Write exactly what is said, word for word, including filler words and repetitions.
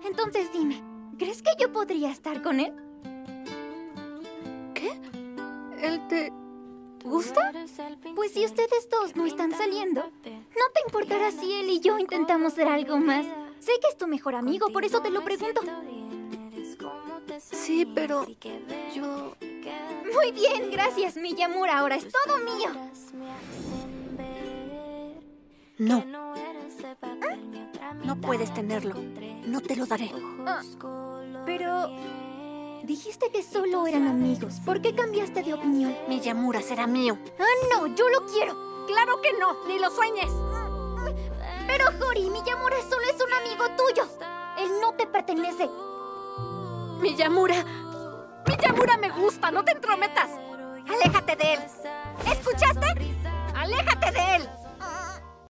Entonces dime, ¿crees que yo podría estar con él? ¿Qué? ¿Él te gusta? Pues si ustedes dos no están saliendo, ¿no te importará si él y yo intentamos ser algo más? Sé que es tu mejor amigo, por eso te lo pregunto. Sí, pero yo... Muy bien, gracias, Miyamura. Ahora es todo mío. No. No puedes tenerlo. No te lo daré. Ah, pero... dijiste que solo eran amigos. ¿Por qué cambiaste de opinión? Miyamura será mío. ¡Ah, no! ¡Yo lo quiero! ¡Claro que no! ¡Ni lo sueñes! Pero, Hori, Miyamura solo es un amigo tuyo. Él no te pertenece. Miyamura... Miyamura me gusta, no te entrometas. Aléjate de él. ¿Escuchaste? Aléjate de él.